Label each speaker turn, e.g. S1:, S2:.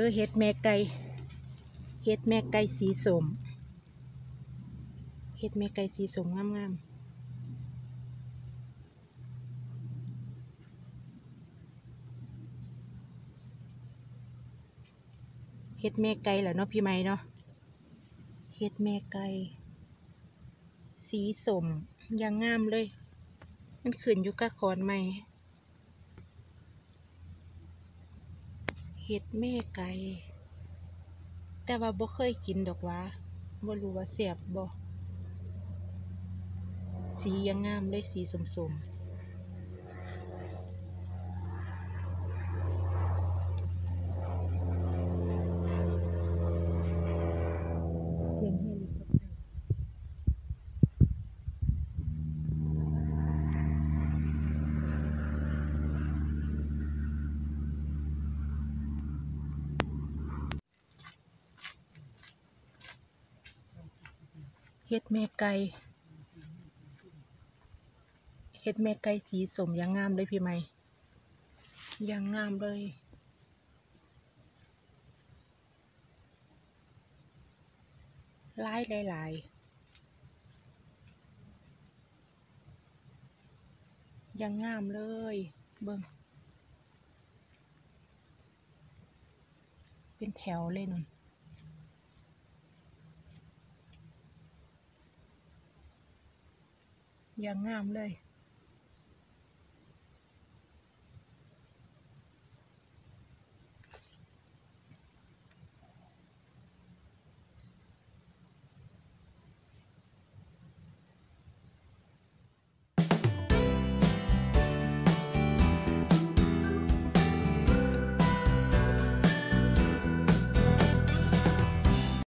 S1: อเห็ดแม่ไก่เห็ดแม่ไก่สีส้มเห็ดแม่ไก่สีส้มงามๆเห็ดแม่ไก่แหละเนาะพี่ไม้เนาะเห็ดแม่ไก่สีส้มยังงามเลยมันขึ้นอยู่กับขอนไม้เห็ดแม่ไก่แต่ว่าบ่เคยกินดอกว่าบ่รู้ว่าแซ่บบ่สียังงามเลยสีส้มๆเสียงเฮลิคอปเตอร์เห็ดแม่ไก่เห็ดแม่ไก่สีส้มยังงามเลยพี่ไม้ยังงามเลยหลายยังงามเลยเบิ่งเป็นแถวเลยนุ่นยังงามเลย